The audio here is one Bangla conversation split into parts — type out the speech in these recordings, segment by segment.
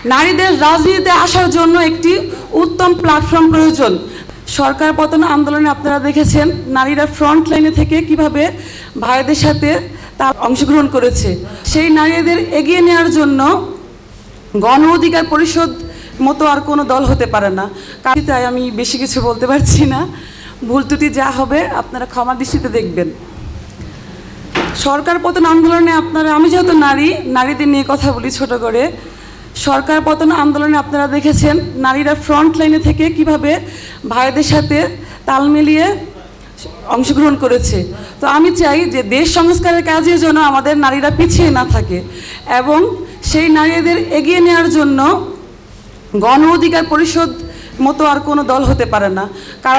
নারীদের রাজনীতিতে আসার জন্য একটি উত্তম প্ল্যাটফর্ম প্রয়োজন। সরকার পতন আন্দোলনে আপনারা দেখেছেন নারীরা ফ্রন্ট লাইনে থেকে কিভাবে ভাইদের সাথে তার অংশগ্রহণ করেছে। সেই নারীদের এগিয়ে নেওয়ার জন্য গণ অধিকার পরিষদ মতো আর কোনো দল হতে পারে না। তাই আমি বেশি কিছু বলতে পারছি না, ভুল ত্রুটি যা হবে আপনারা ক্ষমা দৃষ্টিতে দেখবেন। সরকার পতন আন্দোলনে আমি যেহেতু নারীদের নিয়ে কথা বলি ছোট করে, সরকার পতন আন্দোলনে আপনারা দেখেছেন নারীরা ফ্রন্ট লাইনে থেকে কিভাবে ভাইদের সাথে তাল মিলিয়ে অংশগ্রহণ করেছে। তো আমি চাই যে দেশ সংস্কারের কাজে যেন আমাদের নারীরা পিছিয়ে না থাকে এবং সেই নারীদের এগিয়ে নেওয়ার জন্য গণ অধিকার পরিষদ মতো আর কোনো দল হতে পারে না। কারণ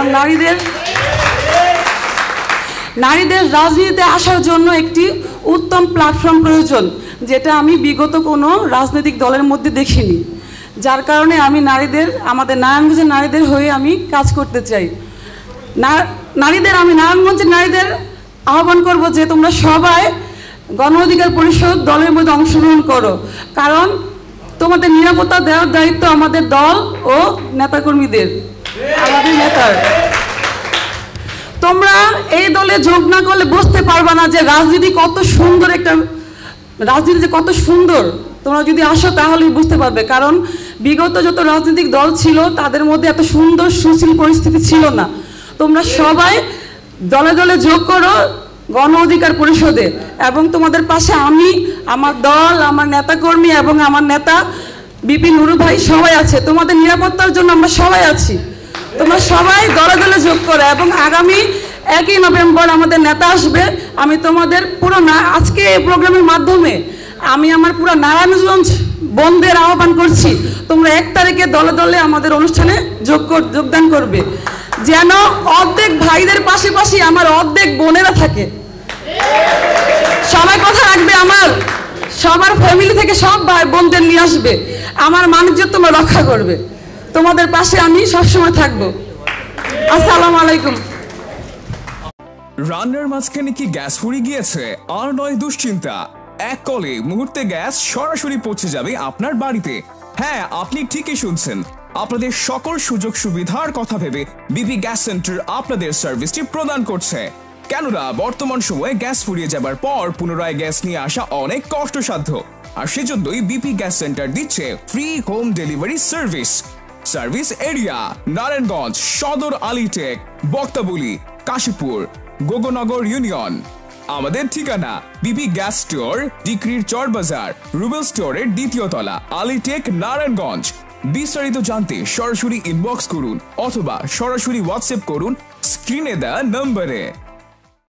নারীদের রাজনীতিতে আসার জন্য একটি উত্তম প্ল্যাটফর্ম প্রয়োজন, যেটা আমি বিগত কোনো রাজনৈতিক দলের মধ্যে দেখিনি। যার কারণে আমি আমাদের নারায়ণগঞ্জের নারীদের হয়ে আমি কাজ করতে চাই। আমি নারায়ণগঞ্জের নারীদের আহ্বান করব যে তোমরা সবাই গণ অধিকার পরিষদ দলের মধ্যে অংশগ্রহণ করো, কারণ তোমাদের নিরাপত্তা দেওয়ার দায়িত্ব আমাদের দল ও নেতাকর্মীদের, আমাদের নেতার। তোমরা এই দলে যোগ না করলে বুঝতে পারবা না যে রাজনীতি কত সুন্দর যে কত সুন্দর। তোমরা যদি আসো তাহলেই বুঝতে পারবে, কারণ বিগত যত রাজনৈতিক দল ছিল তাদের মধ্যে এত সুন্দর সুশীল পরিস্থিতি ছিল না। তোমরা সবাই দলে দলে যোগ করো গণ অধিকার পরিষদে, এবং তোমাদের পাশে আমি, আমার দল, আমার নেতাকর্মী এবং আমার নেতা বিপি নুরু ভাই সবাই আছে। তোমাদের নিরাপত্তার জন্য আমরা সবাই আছি। তোমরা সবাই দলে দলে যোগ করো এবং আগামী 1 নভেম্বর আমাদের নেতা আসবে। আমি তোমাদের আজকে এই প্রোগ্রামের মাধ্যমে আমি আমার পুরো নারায়ণগঞ্জ বোনদের আহ্বান করছি, তোমরা 1 তারিখে দলে দলে আমাদের অনুষ্ঠানে যোগদান করবে, যেন অর্ধেক ভাইদের পাশাপাশি আমার অর্ধেক বোনেরা থাকে। সবাই কথা রাখবে, আমার সবার ফ্যামিলি থেকে সব ভাই বোনদের নিয়ে আসবে, আমার মানুষ তোমরা রক্ষা করবে। তোমাদের পাশে আমি সবসময় থাকবো। আসসালামু আলাইকুম। রান্নার মাঝখানে কি গ্যাস ফুরিয়ে গিয়েছে? আর নয় দুশ্চিন্তা, এক কলে মুহূর্তে গ্যাস সরাসরি পৌঁছে যাবে আপনার বাড়িতে। হ্যাঁ, আপনি ঠিকই শুনছেন, আপনাদের সকল সুযোগ সুবিধার কথা ভেবে বিপি গ্যাস সেন্টার আপনাদের সার্ভিসটি প্রদান করছে। কেননা বর্তমান সময়ে গ্যাস ফুরিয়ে যাবার পর পুনরায় গ্যাস নিয়ে আসা অনেক কষ্টসাধ্য, আর সেজন্যই বিপি গ্যাস সেন্টার দিচ্ছে free home delivery service area Narayanganj Sadar, Alirtek, Baktaboli, Kashipur, Gognagar union. আমাদের ঠিকানা BP gas store, Dikrir Char Bazar, Rubel স্টোরের 2য় তলা, আলিটেক, নারায়ণগঞ্জ। বিস্তারিত জানতে সরাসরি ইনবক্স করুন অথবা সরাসরি হোয়াটসঅ্যাপ করুন স্ক্রিনে দেওয়া নম্বরে।